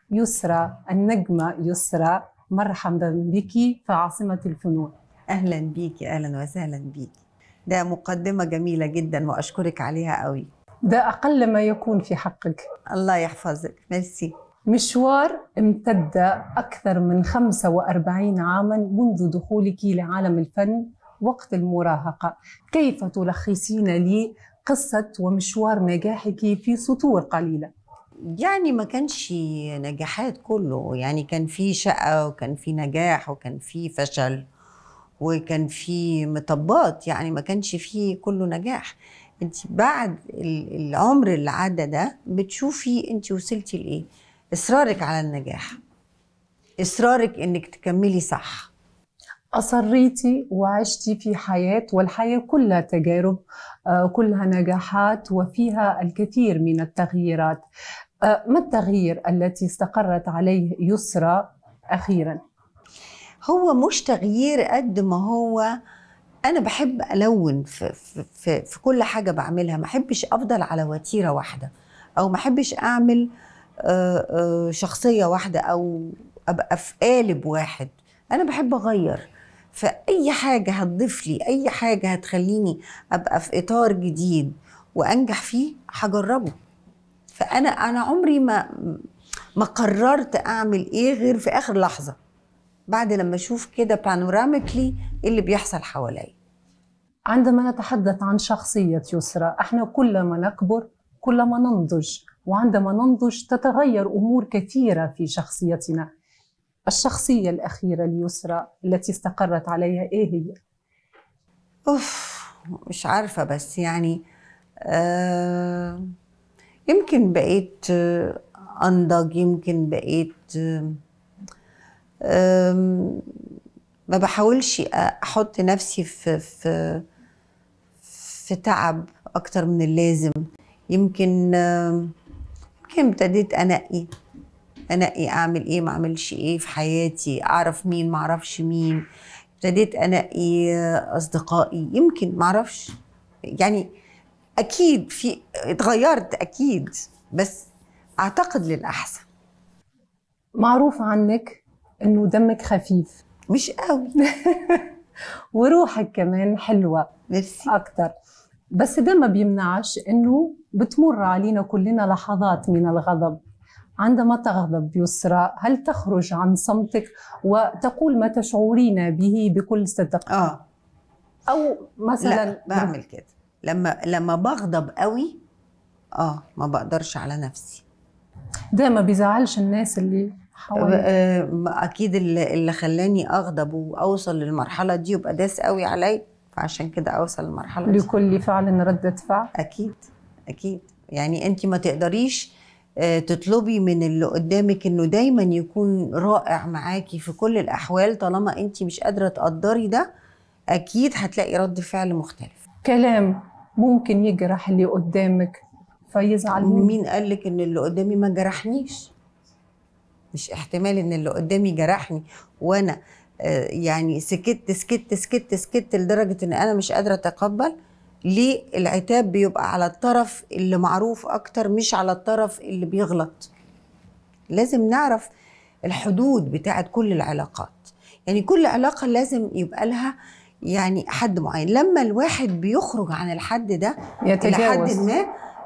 يسرى، النجمة يسرى، مرحبا بك في عاصمة الفنون. أهلا بيكي، أهلا وسهلا بيكي. ده مقدمة جميلة جدا وأشكرك عليها قوي. ده أقل ما يكون في حقك. الله يحفظك، ميرسي. مشوار امتد أكثر من 45 عاما منذ دخولك لعالم الفن وقت المراهقة، كيف تلخصين لي قصة ومشوار نجاحك في سطور قليلة؟ يعني ما كانش نجاحات كله، يعني كان في شقة وكان في نجاح وكان في فشل وكان في مطبات، يعني ما كانش فيه كله نجاح. انت بعد العمر اللي عدى ده بتشوفي انت وصلتي لإيه. إصرارك على النجاح، إصرارك إنك تكملي صح. أصريتي وعشتي في حياة، والحياة كلها تجارب، كلها نجاحات وفيها الكثير من التغييرات. ما التغيير التي استقرت عليه يسرى أخيراً؟ هو مش تغيير قد ما هو أنا بحب ألون في كل حاجة بعملها. ما أحبش أفضل على وتيرة واحدة، أو ما أحبش أعمل شخصية واحدة، أو أبقى في قالب واحد. أنا بحب أغير، فأي حاجة هتضيف لي، أي حاجة هتخليني أبقى في إطار جديد وأنجح فيه هجربه. فأنا عمري ما قررت أعمل إيه غير في آخر لحظة، بعد لما أشوف كده بانوراميكلي إيه اللي بيحصل حواليا. عندما نتحدث عن شخصية يسرى، احنا كلما نكبر كلما ننضج، وعندما ننضج تتغير أمور كثيرة في شخصيتنا. الشخصية الأخيرة ليسرى التي استقرت عليها إيه هي؟ مش عارفة، بس يعني يمكن بقيت أنضج، يمكن بقيت ما بحاولش أحط نفسي في تعب أكتر من اللازم. يمكن ابتديت أنقي أعمل إيه ما أعملش إيه في حياتي، أعرف مين ما أعرفش مين. ابتديت أنقي أصدقائي، يمكن ما أعرفش، يعني أكيد في اتغيرت أكيد، بس أعتقد للأحسن. معروف عنك إنه دمك خفيف. مش قوي. وروحك كمان حلوة. ميرسي. أكتر. بس ده ما بيمنعش إنه بتمر علينا كلنا لحظات من الغضب. عندما تغضب يسرى، هل تخرج عن صمتك وتقول ما تشعرين به بكل صدق؟ أو مثلا لا، بعمل كده لما بغضب قوي ما بقدرش على نفسي. ده ما بيزعلش الناس اللي حواليك؟ اكيد اللي خلاني اغضب واوصل للمرحله دي يبقى داس قوي علي، فعشان كده اوصل للمرحله دي. لكل فعل ردة فعل. اكيد يعني انت ما تقدريش تطلبي من اللي قدامك انه دايما يكون رائع معاكي في كل الاحوال. طالما انت مش قادره تقدري ده، اكيد هتلاقي رد فعل مختلف. كلام ممكن يجرح اللي قدامك فيزعل منه. مين قالك ان اللي قدامي ما جرحنيش؟ مش احتمال ان اللي قدامي جرحني وانا يعني سكت لدرجه ان انا مش قادره اتقبل. ليه العتاب بيبقى على الطرف اللي معروف اكتر، مش على الطرف اللي بيغلط؟ لازم نعرف الحدود بتاعت كل العلاقات. يعني كل علاقه لازم يبقى لها يعني حد معين. لما الواحد بيخرج عن الحد ده الى حد ما،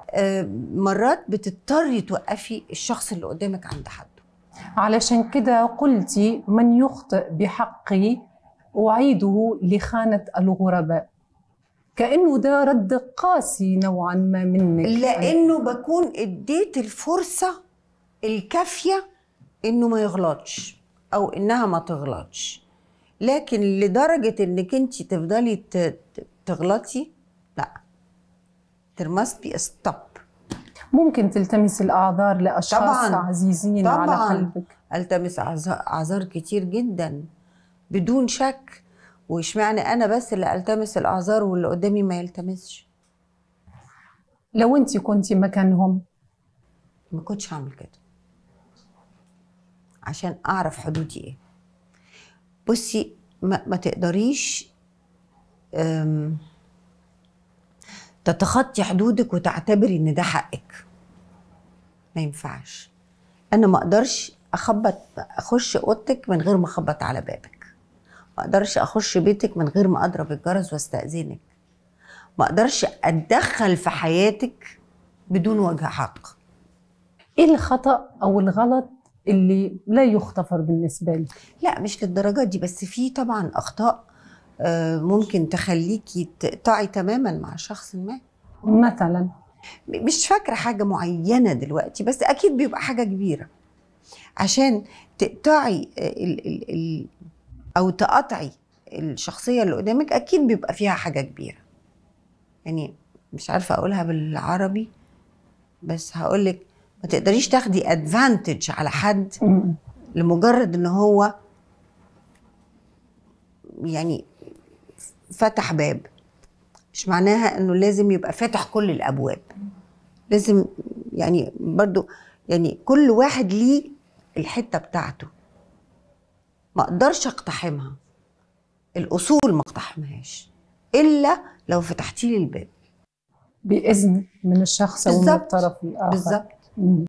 مرات بتضطري توقفي الشخص اللي قدامك عند حده. علشان كده قلتي من يخطئ بحقي أعيده لخانة الغرباء، كأنه ده رد قاسي نوعا ما منك. لأنه بكون اديت الفرصة الكافية إنه ما يغلطش أو إنها ما تغلطش. لكن لدرجة إنك انت تفضلي تغلطي، لا. there must be a stop. ممكن تلتمس الأعذار لأشخاص طبعاً عزيزين على قلبك؟ التمس أعذار كتير جدا بدون شك. واشمعنى أنا بس اللي التمس الأعذار واللي قدامي ما يلتمسش؟ لو انت كنتي مكانهم ما كنتش هعمل كده، عشان أعرف حدودي إيه. بصي، ما تقدريش تتخطي حدودك وتعتبري إن ده حقك. ما ينفعش. انا ما اقدرش اخش اوضتك من غير ما اخبط على بابك، ما اقدرش اخش بيتك من غير ما اضرب الجرس واستأذنك، ما اقدرش اتدخل في حياتك بدون وجه حق. ايه الخطأ او الغلط اللي لا يغتفر بالنسبة لي؟ لا مش للدرجات دي، بس في طبعا اخطاء ممكن تخليكي تقطعي تماما مع شخص ما. مثلا مش فاكره حاجه معينه دلوقتي، بس اكيد بيبقى حاجه كبيره عشان تقطعي او تقطعي الشخصيه اللي قدامك. اكيد بيبقى فيها حاجه كبيره، يعني مش عارفه اقولها بالعربي بس هقولك ما تقدريش تاخدي ادفانتج على حد لمجرد ان هو يعني فتح باب. مش معناها انه لازم يبقى فاتح كل الابواب، لازم يعني برضو يعني كل واحد ليه الحته بتاعته، ما اقدرش اقتحمها، الاصول ما اقتحمهاش الا لو فتحتي لي الباب بإذن من الشخص او من الطرف الآخر. بالظبط.